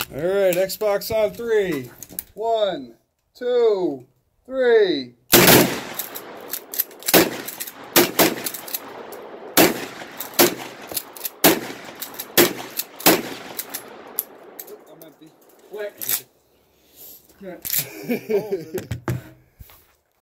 All right, Xbox on 3. 1, 2, 3. I'm empty. Quick. Okay.